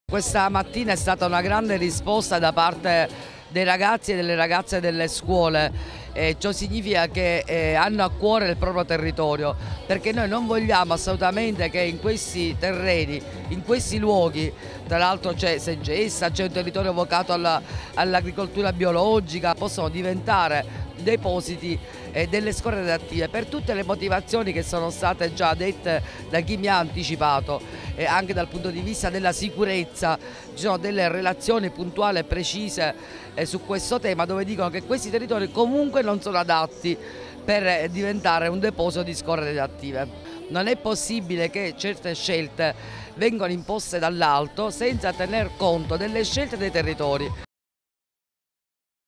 Questa mattina è stata una grande risposta da parte dei ragazzi e delle ragazze delle scuole, ciò significa che hanno a cuore il proprio territorio, perché noi non vogliamo assolutamente che in questi terreni, in questi luoghi, tra l'altro c'è Segesta, c'è un territorio vocato all'agricoltura biologica, possano diventare depositi delle scorie radioattive per tutte le motivazioni che sono state già dette da chi mi ha anticipato, anche dal punto di vista della sicurezza. Ci sono delle relazioni puntuali e precise su questo tema, dove dicono che questi territori comunque non sono adatti per diventare un deposito di scorie radioattive. Non è possibile che certe scelte vengano imposte dall'alto senza tener conto delle scelte dei territori.